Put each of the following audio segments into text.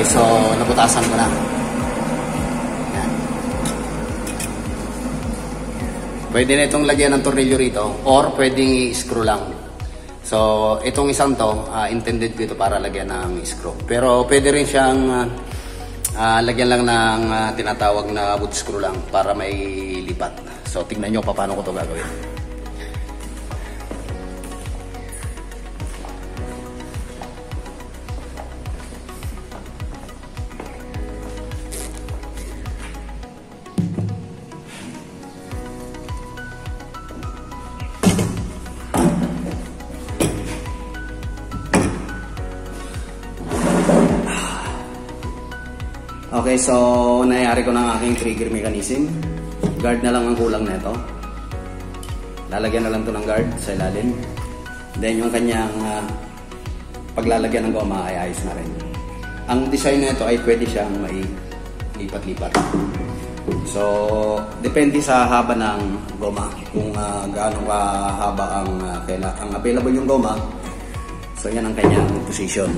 so nabutasan ko na. Yan. Pwede na itong lagyan ng tornilyo rito or pwedeng i-screw lang. So itong isang to, intended ko ito para lagyan ng screw. Pero pwede rin siyang lagyan lang ng tinatawag na wood screw lang para may lipat. So tingnan nyo paano ko ito gagawin. Okay, so nayari ko ng aking trigger mechanism. Guard na lang ang kulang nito. Lalagyan na lang to ng guard sa ilalim. Then yung kanyang paglalagyan ng goma ay ayos na rin. Ang design nito ay pwede siyang may lipat-lipat. So depende sa haba ng goma kung gaano kahaba ang available yung goma. So yan ang kanyang position.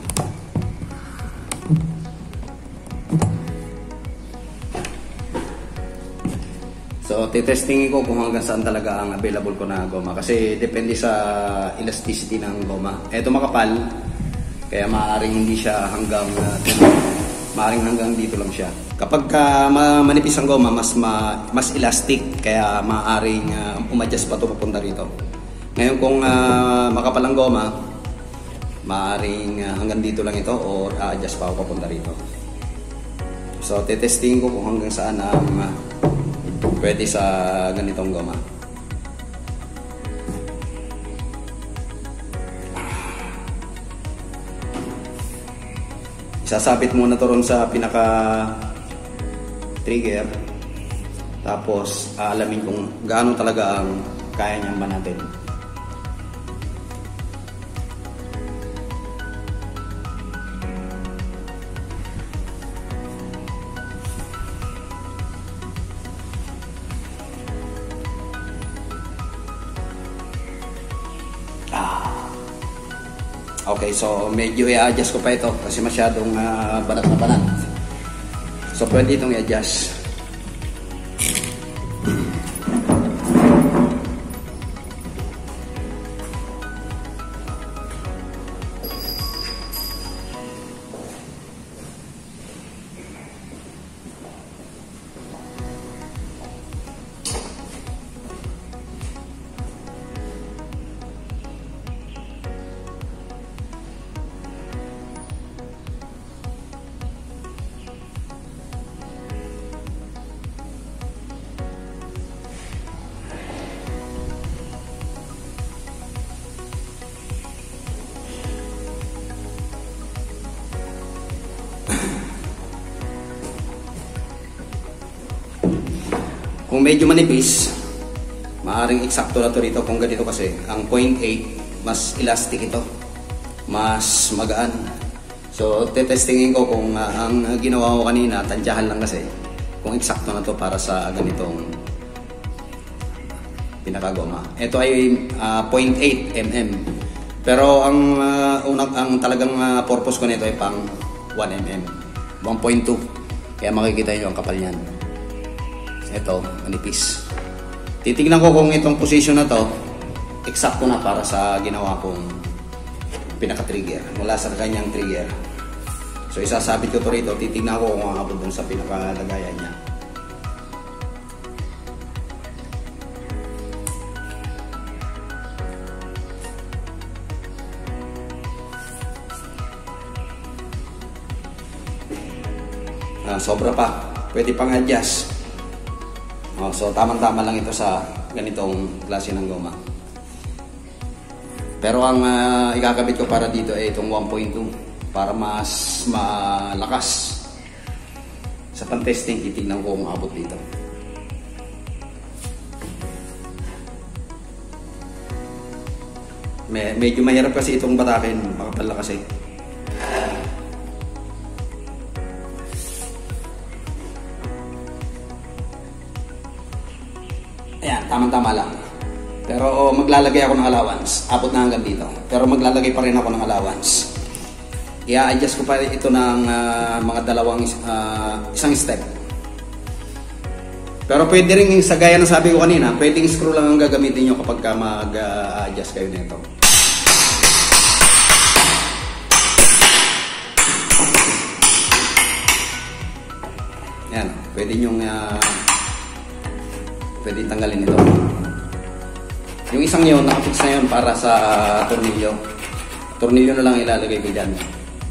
So, titestingin ko kung hanggang saan talaga ang available ko na goma. Kasi depende sa elasticity ng goma. Ito makapal, kaya maaaring hindi siya hanggang dito lang siya. Kapag manipis ang goma, mas elastic, kaya maaaring umadjust pa ito papunta rito. Ngayon kung makapal ang goma, maaaring hanggang dito lang ito or adjust pa ako papunta rito. So, titestingin ko kung hanggang saan ang pwede sa ganitong goma. Isasabit muna to ron sa pinaka trigger. Tapos aalamin kung gaano talaga ang kaya niyang banatin. Okay, so medyo i-adjust ko pa ito kasi masyadong banat na banat. So pwede itong i-adjust. Kung medyo manipis, maaaring eksakto na to rito kung ganito kasi. Ang 0.8, mas elastic ito. Mas magaan. So, tetestingin ko kung ang ginawa ko kanina, tansyahan lang kasi. Kung eksakto na to para sa ganitong pinakagoma. Ito ay 0.8 mm. Pero ang talagang purpose ko nito ay pang 1 mm. 1.2. Kaya makikita nyo ang kapal niyan. Ito, manipis. Titignan ko kung itong position na to eksakto na para sa ginawa kong pinaka-trigger mula sa kanyang trigger. So isasabit ko to rito, titignan ko kung aabot dun sa pinaka-lagayan niya. Sobra pa, pwede pang adjust. So tamang-tama lang ito sa ganitong klase ng goma. Pero ang ikakabit ko para dito ay itong 1.2 para mas malakas. Sa pan-testing, titignan ko kung abot dito. Medyo mahirap kasi itong batakin, makapal na kasi. Ayan, tamang-tama lang. Pero maglalagay ako ng allowance. Abot na hanggang dito. Pero maglalagay pa rin ako ng allowance. i-adjust ko pa ito ng mga isang step. Pero pwede rin, sa gaya ng sabi ko kanina, pwedeng screw lang ang gagamitin nyo kapag mag-adjust kayo nito. Yan, pwede nyo pwede tanggalin ito. Yung isang yun, nakafix na yun para sa tornilyo. Tornilyo na lang ilalagay ko dyan.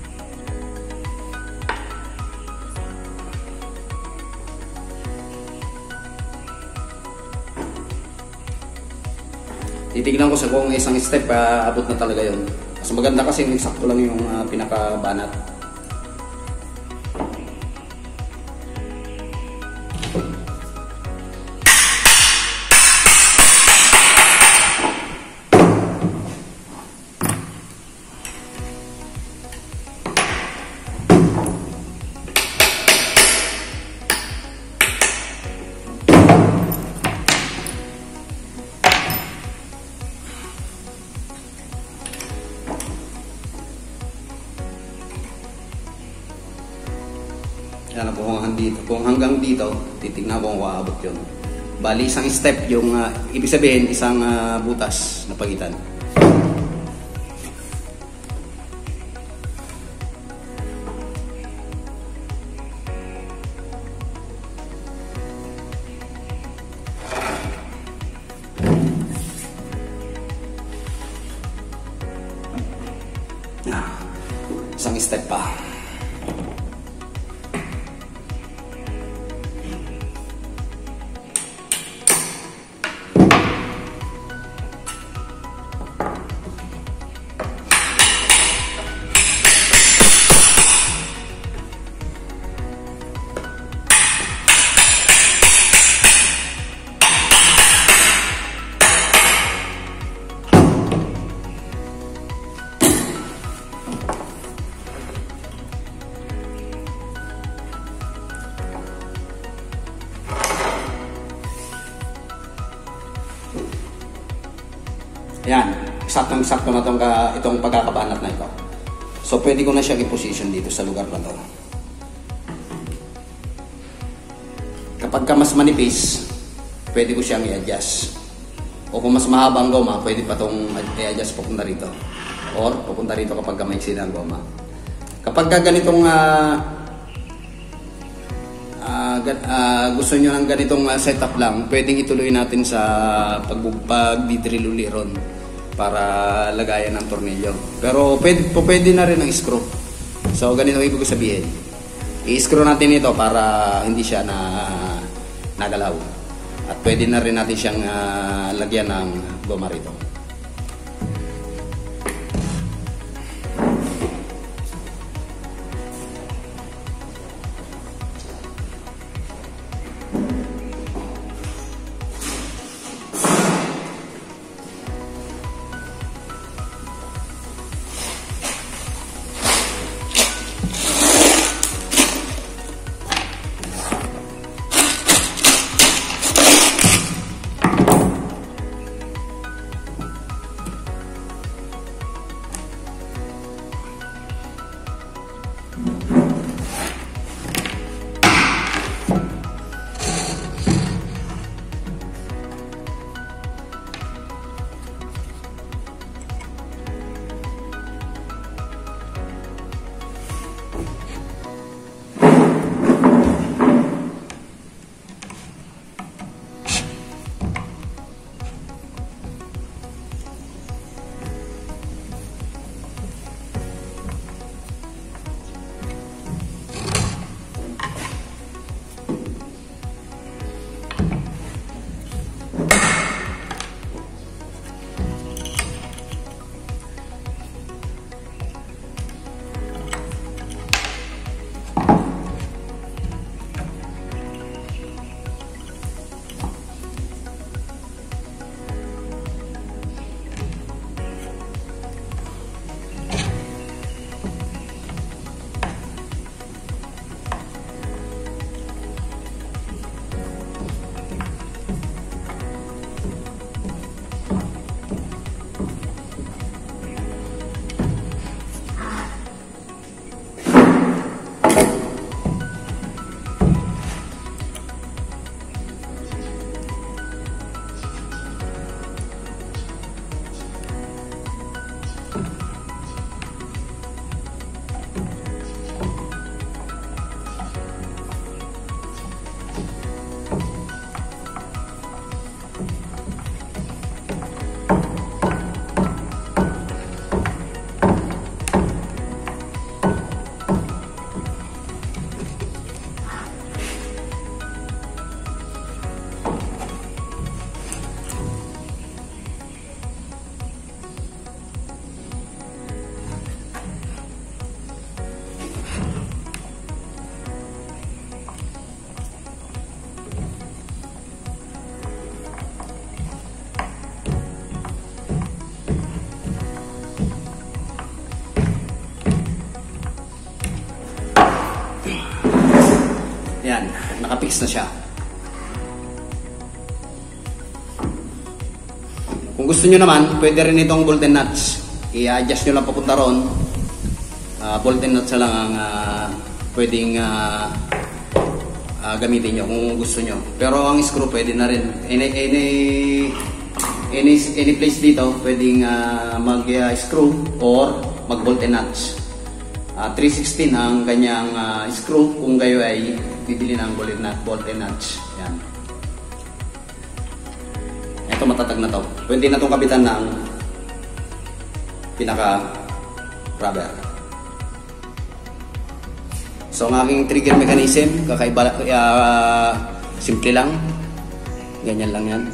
Titignan ko sa kung isang step abot na talaga yun. Mas maganda kasi eksakto lang yung pinakabanat. Yan po kung hanggang dito, titignan ko kung aabot yun. Bali, isang step yung, ibig sabihin, isang butas na pagitan. Isang step pa. Yan, saktong-sakto na itong pagkakabanat na ito. So, pwede ko na siyang i-position dito sa lugar na to. Kapag ka mas manipis, pwede ko siyang i-adjust. O kung mas mahaba ang goma, pwede pa itong i-adjust papunta rito. Or papunta rito kapag ka maiksi na ang goma. Kapag ka ganitong gusto nyo ng ganitong setup lang, pwedeng ituloy natin sa pag-drill uli ron para lagayan ng tornilyo. Pero pwede na rin ang screw. So ganito ibig sabihin. I-screw natin ito para hindi siya nagalaw. At pwede na rin natin siyang lagyan ng goma rito. nakafix na siya. Kung gusto nyo naman, pwede rin itong bolt and nuts. I-adjust nyo lang papunta ron. Bolt and nuts na lang ang pwedeng gamitin nyo kung gusto nyo. Pero ang screw pwede na rin. Any place dito pwedeng mag-screw or mag-bolt and nuts. 316 ang kanyang screw kung kayo ay bibili ng bolt and nuts. Yan. Ito matatag na to. Pwede na itong kabitan ng pinaka-rubber. So ang aking trigger mechanism, kakaiba, simple lang. Ganyan lang yan.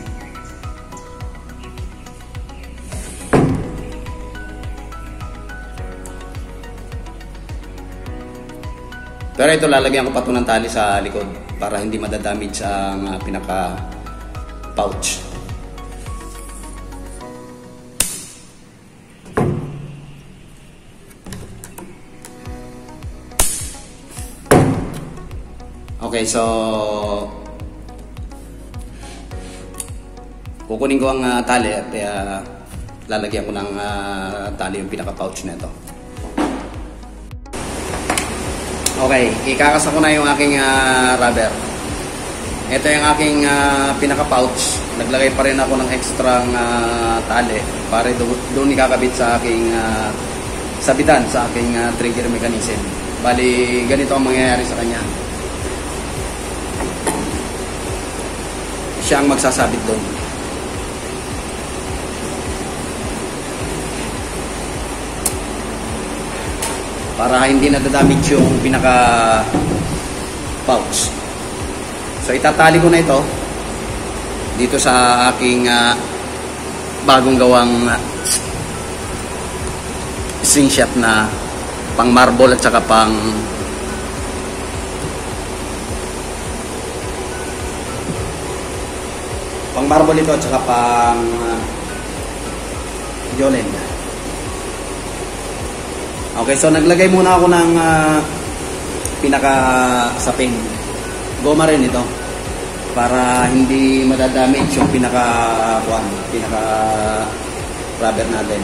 Pero ito lalagyan ko pa ito ng tali sa likod para hindi madadamage ang pinaka-pouch. Okay, so kukunin ko ang tali at lalagyan ko ng tali yung pinaka-pouch na ito. Okay, ikakasa ko na yung aking rubber. Ito yung aking pinaka-pouch. Naglagay pa rin ako ng extra tali para doon ikakabit sa aking sabitan, sa aking trigger mechanism. Bali, ganito ang mangyayari sa kanya. Siya ang magsasabit doon. Para hindi nadadamage yung pinaka-pouch. So itatali ko na ito dito sa aking bagong gawang slingshot na pang marble at saka pang marble ito at saka pang Jolene. Okay, so naglagay muna ako ng pinaka-sapin. Goma rin ito para hindi madadamage yung pinaka-rubber natin.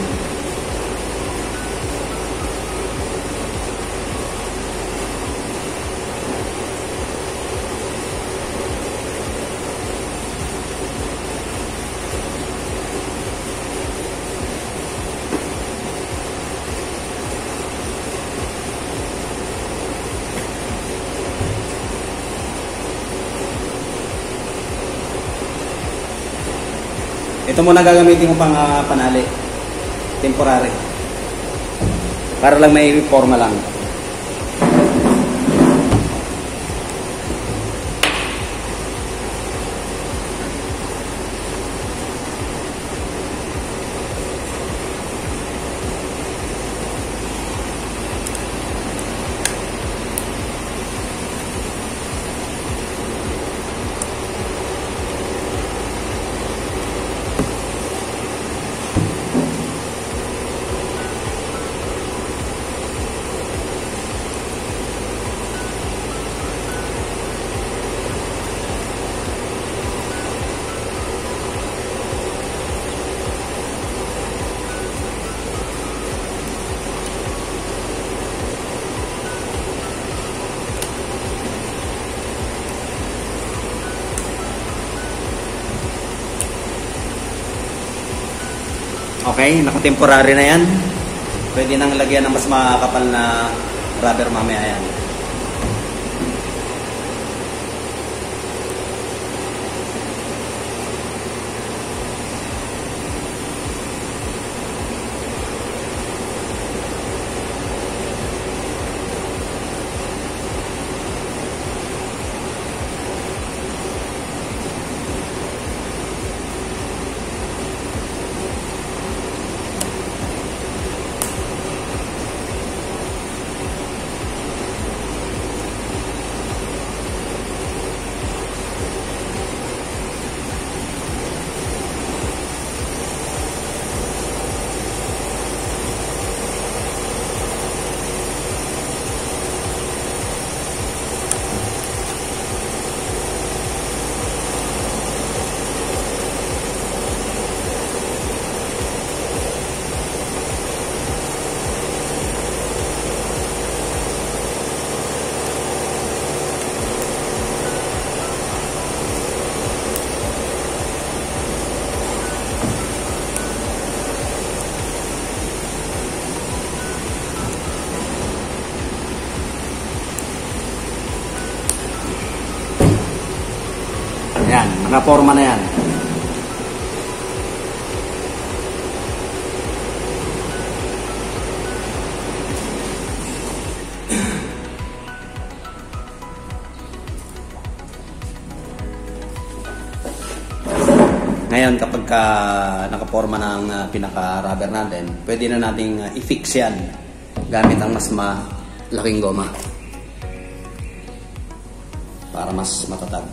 Ito muna gagamitin ko pang panali. Temporary. Para lang may forma lang. Okay, naka-temporary na yan. Pwede nang lagyan ng mas makakapal na rubber mamaya yan. Yan, nakaporma na yan. Ngayon, kapag nakaporma na ang pinaka-rubber natin, pwede na nating i-fix yan gamit ang mas malaking goma para mas matatag.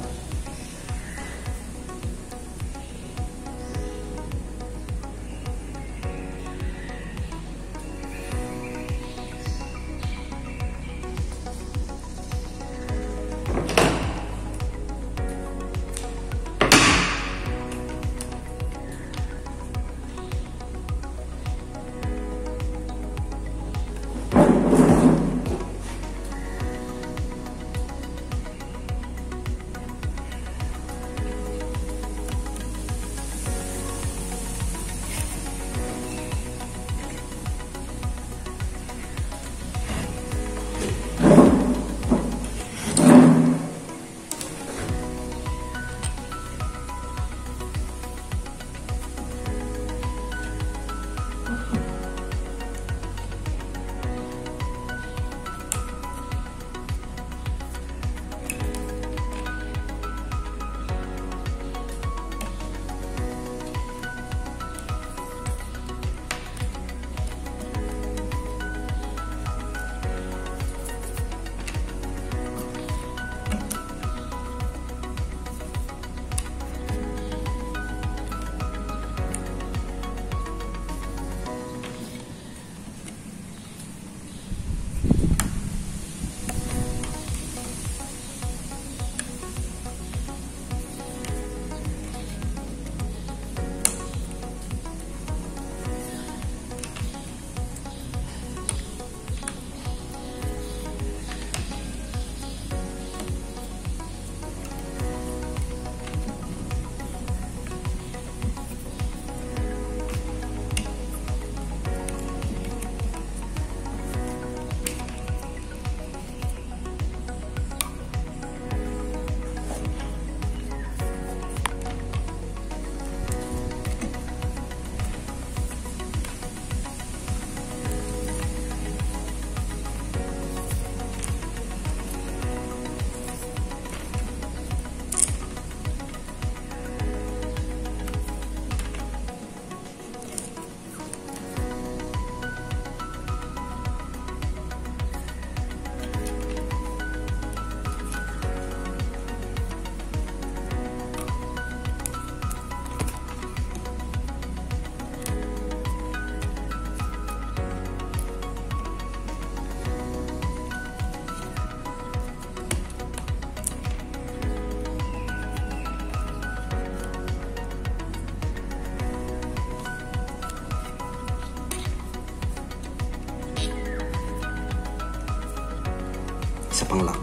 Isa pang lock.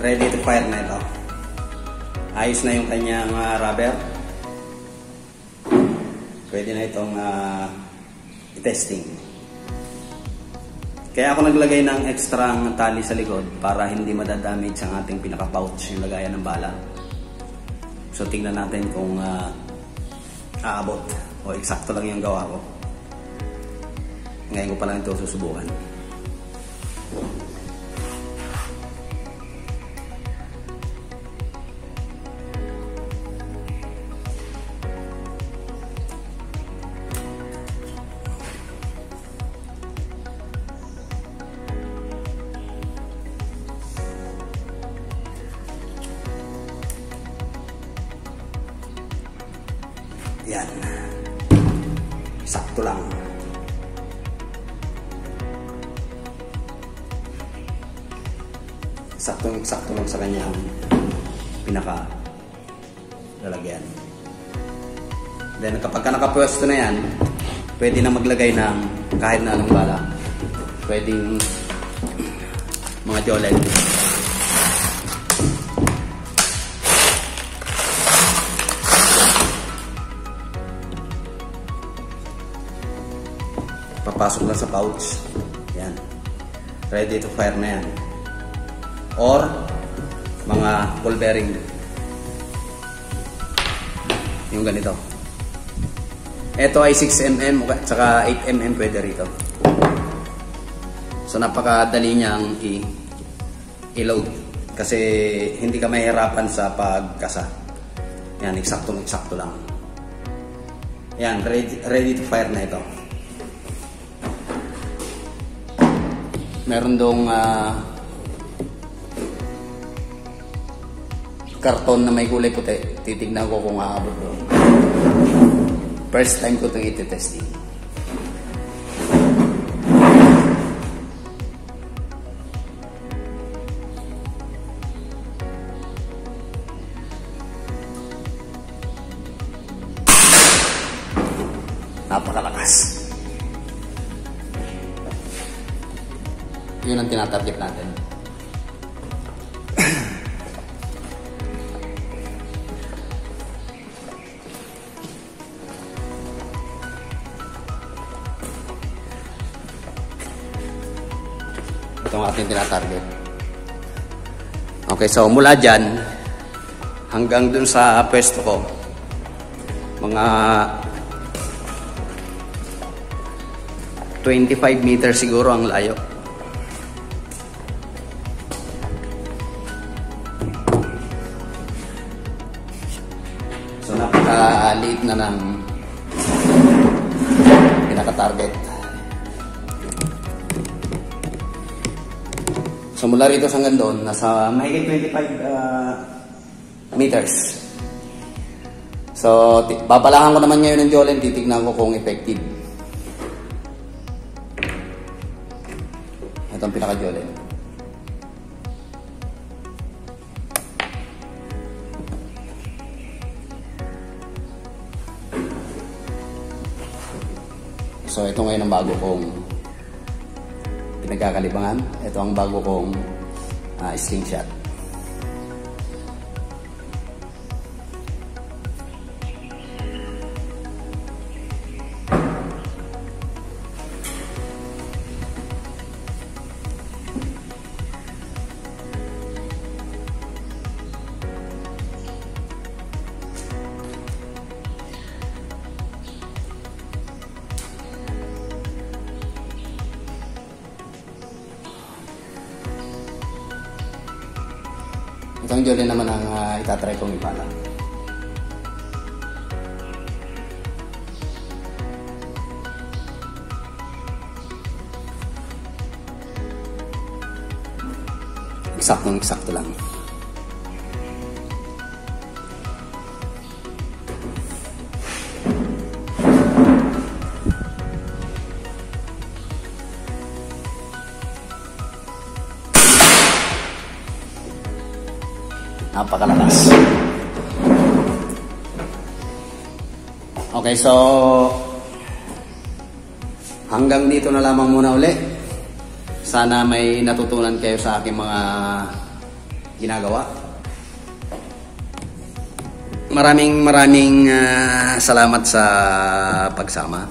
ready to fire na ito. Ayos na yung kanyang rubber. Pwede na itong i-testing. Kaya ako naglagay ng extra tali sa likod para hindi madadamage ang ating pinaka-pouch, yung lagayan ng bala. So tingnan natin kung aabot o eksakto lang yung gawa ko. Ngayon ko pa lang ito susubukan. Yan. Sakto lang. Sakto lang sa kanyang pinaka lalagyan. Then kapag nakapwesto na yan, pwede na maglagay ng kahit na anong bala. Pwedeng mga jolet. Papasok lang sa pouch. Yan. Ready to fire na yan. Or mga ball bearing. Yung ganito. Ito ay 6mm at saka 8mm pwede rito. So napakadali niyang i-load. Kasi hindi ka mahirapan sa pagkasa. Yan, eksakto lang. Yan, ready to fire na ito. Meron dong karton na may kulay puti. Titignan ko kung aabot doon. First time ko itong iti-testing. Napakalakas. Yun ang tinatarget natin. Ito ang ating tinatarget. Okay, so mula dyan hanggang dun sa pwesto ko, mga 25 meters siguro ang layo. So napaka-liit na ng pinaka-target. So mula rito hanggang doon, nasa mahigit 25 meters. So babalahan ko naman ngayon ng Jolen, titignan ko kung effective. Ito ang pinaka-Jolen. So ito ngayon ang bago kong pinagkakalibangan. Ito ang bago kong slingshot. Itong Jolen naman ang itatry kong ipala. Eksakto lang. Napakalakas. Okay, so hanggang dito na lamang muna uli. Sana may natutunan kayo sa aking mga ginagawa. Maraming salamat sa pagsama.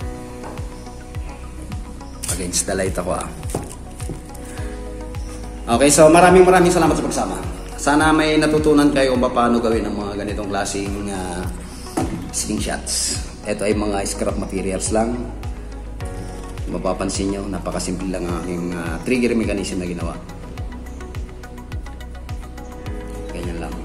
Against the light ako Okay, so maraming salamat sa pagsama. Sana may natutunan kayo kung paano gawin ang mga ganitong klaseng slingshots. Ito ay mga scrap materials lang. Mapapansin nyo, napakasimple lang ang aking trigger mechanism na ginawa. Ganyan lang.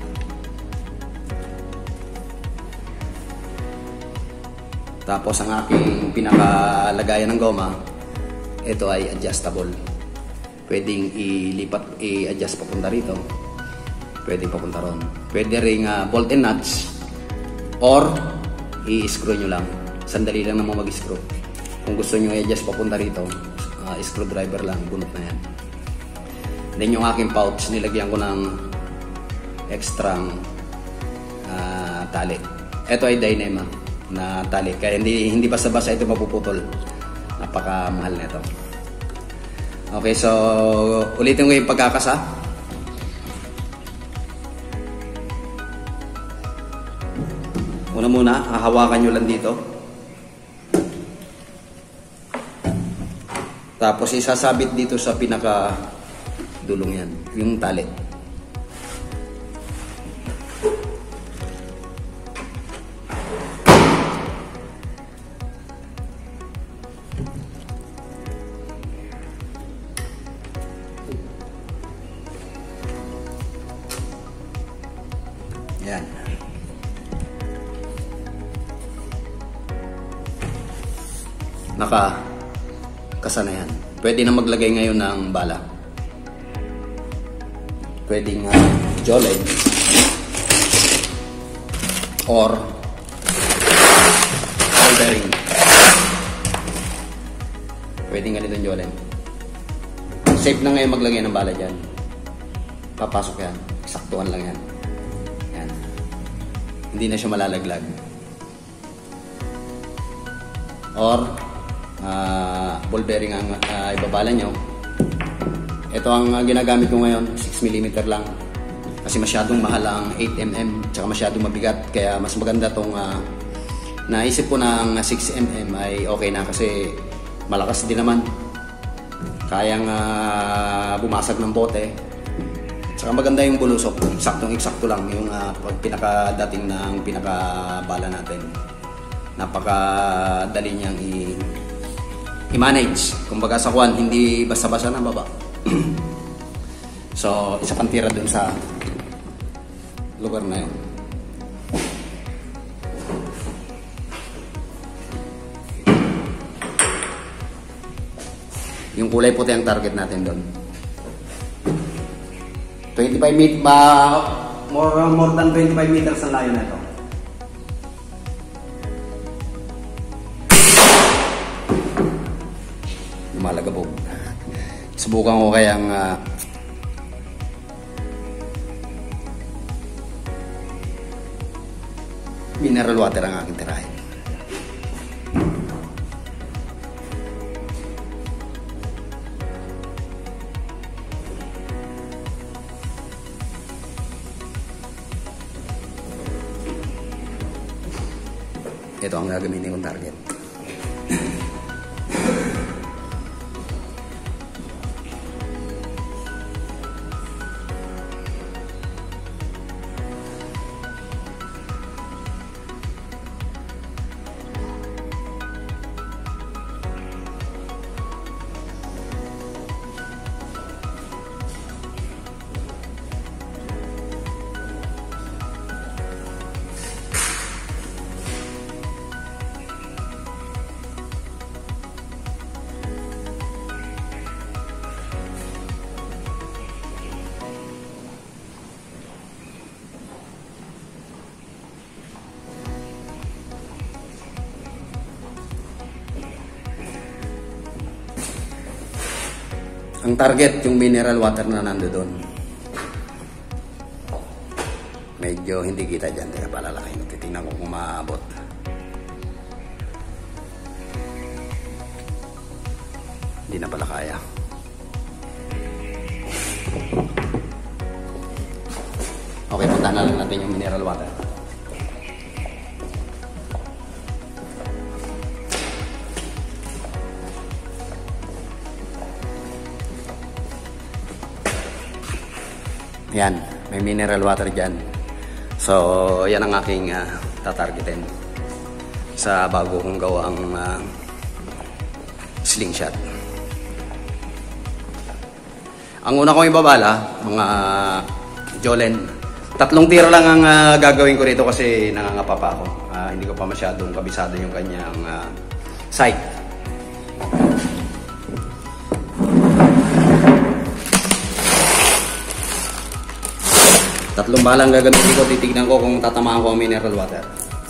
Tapos ang aking pinakalagayan ng goma, ito ay adjustable. Pwedeng i-adjust papunta rito. Pwedeng papunta ron. Pwede ring bolt and nuts or i-screw nyo lang. Sandali lang naman mag-screw. Kung gusto nyo i-adjust papunta rito, screwdriver lang, bunot na yan. Then yung aking pouch, nilagyan ko ng extrang tali. Ito ay Dyneema na tali. Kaya hindi basta-basta ito mapuputol. Napakamahal na ito. Okay, so ulitin ko yung pagkakasa. Una muna, hahawakan nyo lang dito. Tapos isasabit dito sa pinaka dulong yan, yung tali. Yan. Nakakasa na yan. Pwede na maglagay ngayon ng bala. Pwedeng jolly or ball bearing. Pwedeng ganitong jolly. Safe na ngayon maglagay ng bala dyan. Papasok yan. Saktuhan lang yan. Yan. Hindi na siya malalaglag. Or ball bearing ang ibabala nyo. Ito ang ginagamit ko ngayon, 6mm lang. Kasi masyadong mahal ang 8mm, tsaka masyadong mabigat. Kaya mas maganda tong naisip ko na ang 6mm ay okay na kasi malakas din naman. Kayang bumasag ng bote. Tsaka maganda yung bulusok. Eksakto lang yung pinakadating ng pinakabala natin. Napakadali niyang i-manage. Kumbaga sa kwan, hindi basta-basta na baba. So, isa pang tira dun sa lugar na yun. Yung kulay puti ang target natin doon. 25 meters ba? More than 25 meters ang layo na ito. Lumalagabog. Subukan ko kayang mineral water ang aking tirahin. Ito ang gagamitin kong target. Ang target, yung mineral water na nando doon. Medyo hindi kita dyan. Teka, palalaki. Titingnan ko kung maabot. Hindi na pala kaya. umpisahan na lang natin yung mineral water. Yan, may mineral water dyan. So, yan ang aking tatargetin sa bago kong gawang slingshot. Ang una kong ibabala, mga Jolen, 3 tiro lang ang gagawin ko rito kasi nangangapa pa ako. Hindi ko pa masyadong kabisado yung kanyang sight. Tatlong balang gagamitin ko, titignan ko kung tatamaan ko ang mineral water.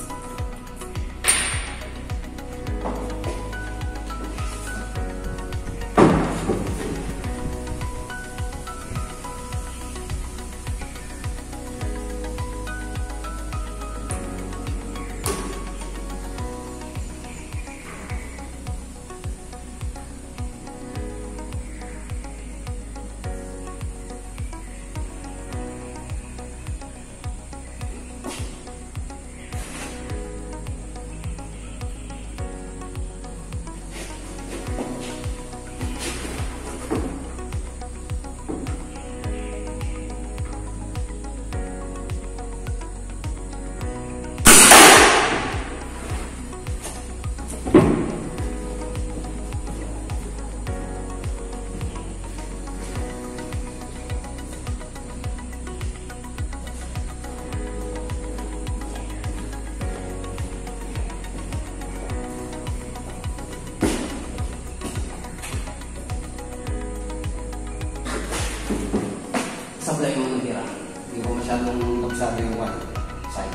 Sablay mo ng tira. Hindi ko masyadong kabisado yung side.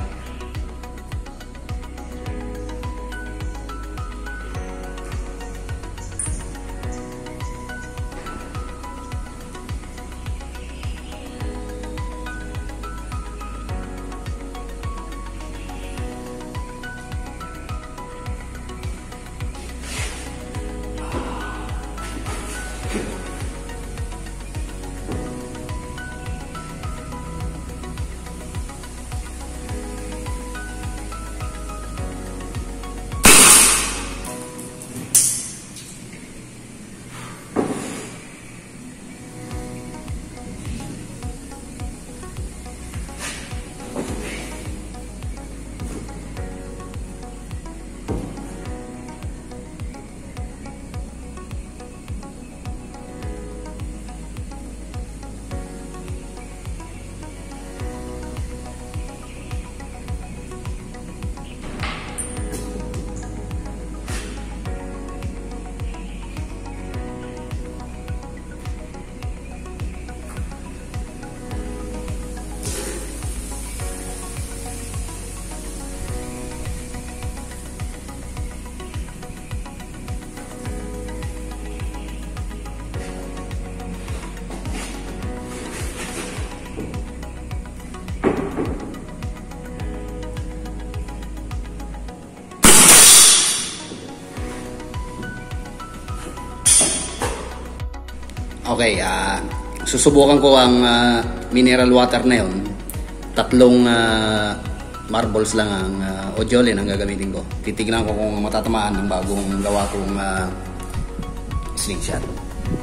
Okay, susubukan ko ang mineral water na yun. 3 marbles lang ang o Jolen ang gagamitin ko. Titignan ko kung matatamaan ng bagong gawa kong slingshot.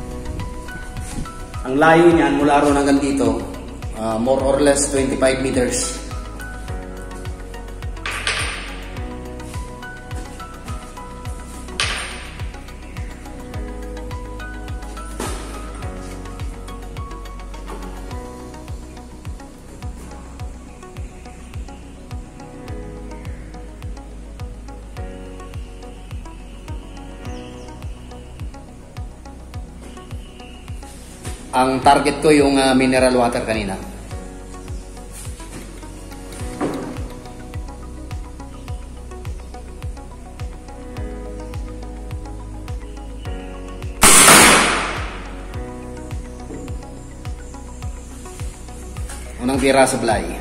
Ang layo niyan mula ron hanggang dito, more or less 25 meters. Ang target ko yung mineral water kanina. Unang tira supply.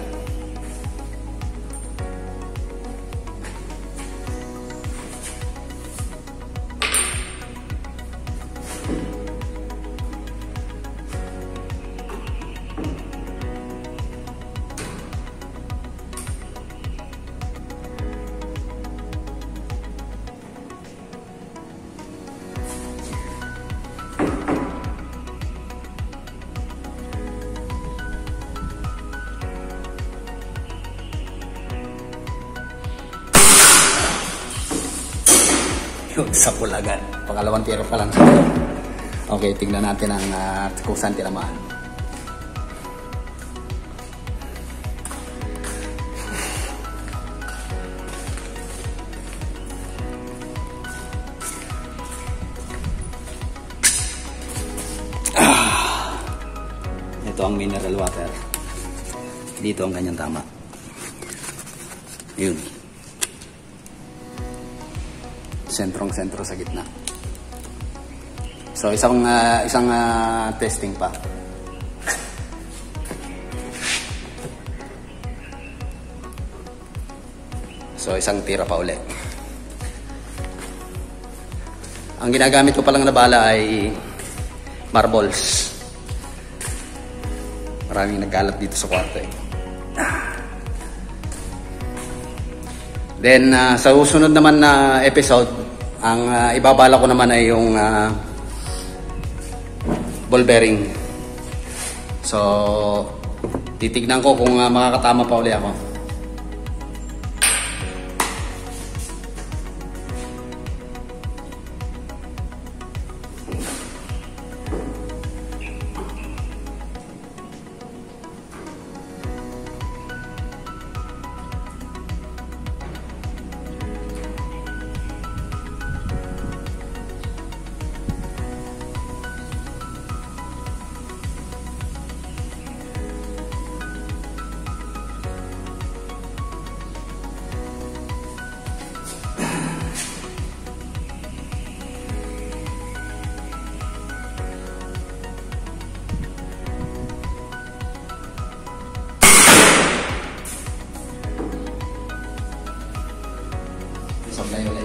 Sa pulagan. Pangalawang tira pa lang. Okay, tingnan natin ang kung saan tinamaan. Ito ang mineral water. Dito ang kanyang tama. Yun. Sentrong-sentro sa gitna. So isang testing pa. So isang tira pa uli. Ang ginagamit ko palang na bala ay marbles. Maraming nagkalat dito sa kwarto eh. Then sa susunod naman na episode, ang ibabala ko naman ay yung ball bearing. So titignan ko kung makakatama pa uli ako. Supply ulit.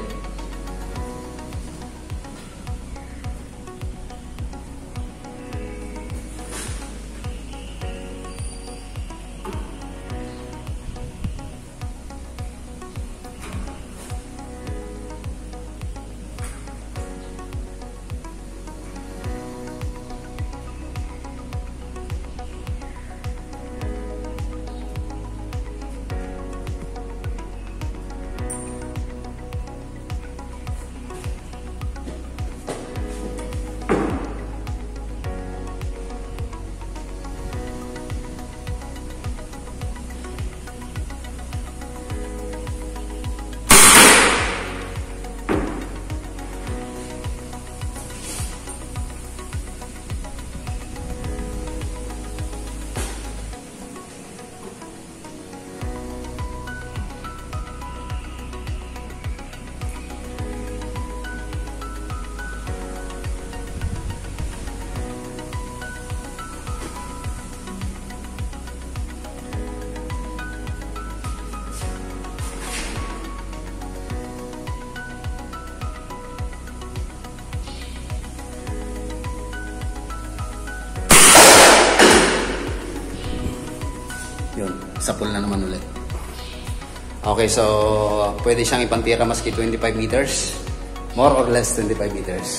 Yun, sapul na naman ulit. Okay, so pwede siyang ipantira maski 25 meters. More or less 25 meters.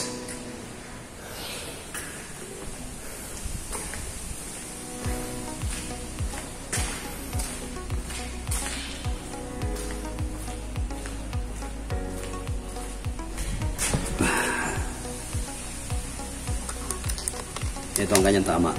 Ito ang kanyang tama.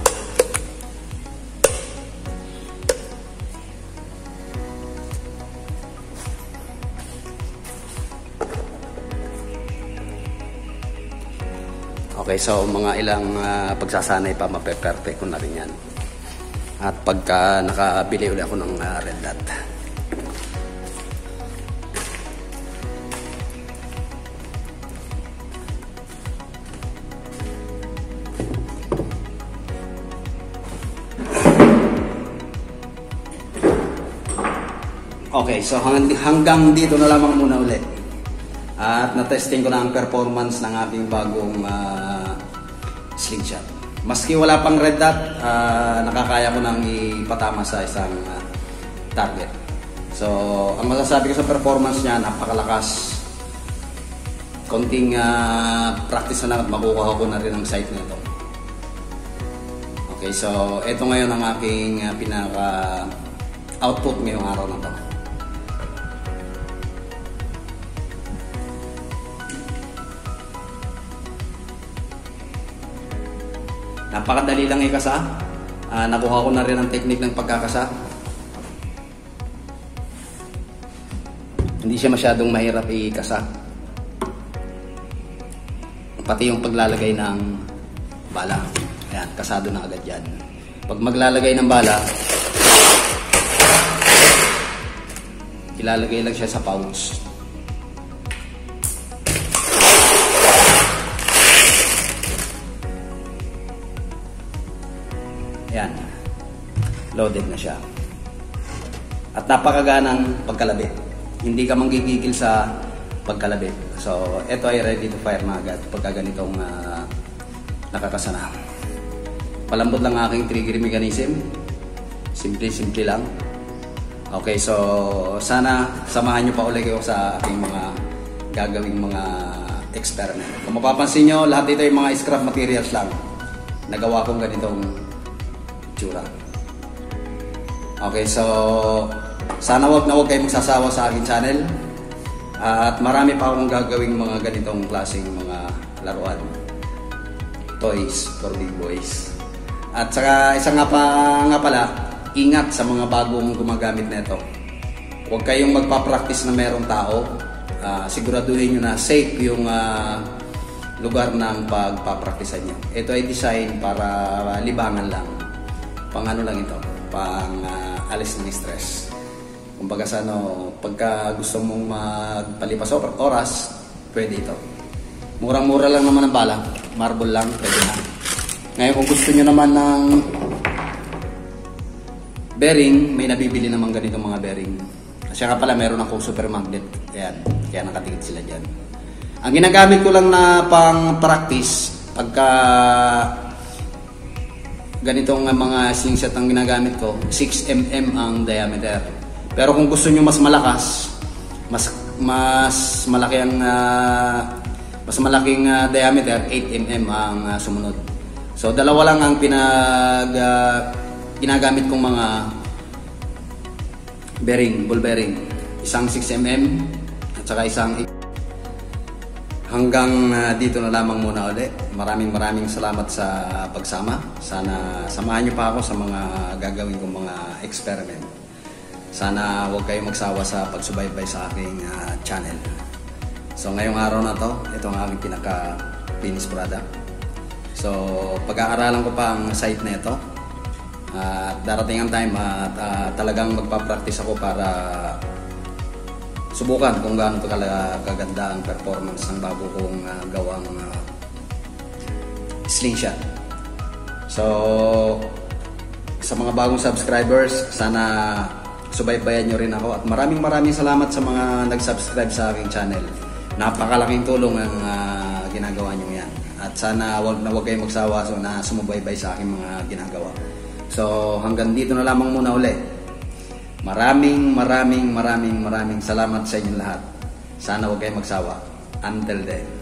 Okay, so mga ilang pagsasanay pa mape-perfect ko na rin yan. At pagka nakabili ulit ako ng red dot. Okay, so hanggang dito na lamang muna ulit. At na-testing ko na ang performance ng ating bagong slingshot. Maski wala pang red dot, nakakaya ko nang ipatama sa isang target. So, ang masasabi ko sa performance niya, napakalakas. Konting practice na lang at makukuha ko na rin ang sight nito. Okay, so ito ngayon ang aking pinaka-output ngayong araw na to. Napakadali lang ikasa. Nakuha ko na rin ang technique ng pagkakasa. Hindi siya masyadong mahirap ikasa. Pati yung paglalagay ng bala. Ayan, kasado na agad yan. Pag maglalagay ng bala, ilalagay lang siya sa pouch. Ayan. Loaded na siya. At napakaganang pagkalabit. Hindi ka manggigigil sa pagkalabit. So, ito ay ready to fire na agad pagka ganitong nakakasana. Palambot lang aking trigger mechanism. Simple lang. Okay, so sana samahan nyo pa ulit kayo sa aking mga gagawing mga experiment. Kung mapapansin nyo, lahat ito ay mga scrap materials lang. Nagawa kong ganitong tsura. Okay, so sana wag kayo magsasawa sa aking channel. At marami pa akong gagawing mga ganitong klaseng mga laruan. Toys for big boys. At saka isa nga pala, ingat sa mga bagong gumagamit nito. Huwag kayong magpa-practice na merong tao. Siguraduhin nyo na safe yung lugar ng pagpa-practicean nyo. Ito ay design para libangan lang. Pang ano lang ito, pang alis ng stress. Kumbaga sa pagka gusto mong magpalipas oras, pwede ito. Murang-mura lang naman ang bala. Marble lang, pwede na. Ngayon kung gusto nyo naman ng bearing, may nabibili naman ganito mga bearing. Kasi nga pala meron akong super magnet. Ayan, kaya nakatikit sila dyan. Ang ginagamit ko lang na pang practice, pagka ganitong mga slingshot ang ginagamit ko, 6mm ang diameter. Pero kung gusto nyo mas malakas, mas malaking diameter, 8mm ang sumunod. So dalawa lang ang ginagamit kong mga bearing, ball bearing. Isang 6mm at saka isang 8. Hanggang dito na lamang muna ulit. Maraming salamat sa pagsama. Sana samahan niyo pa ako sa mga gagawin kong mga experiment. Sana huwag kayong magsawa sa pagsubaybay sa aking channel. So ngayong araw na to, ito ang aking pinaka-finished product. So pag-aaralan ko pa ang site na ito. Darating ang time at talagang magpa-practice ako para subukan kung gaano kaganda ang performance ng bago kong gawang slingshot. So sa mga bagong subscribers, sana subaybayan nyo rin ako at maraming salamat sa mga nag-subscribe sa aking channel. Napakalaking tulong ang ginagawa nyo yan. At sana wag kayong magsawa na sumubaybay sa aking mga ginagawa. So hanggang dito na lamang muna ulit. Maraming salamat sa inyong lahat. Sana wag kayong magsawa. Until then.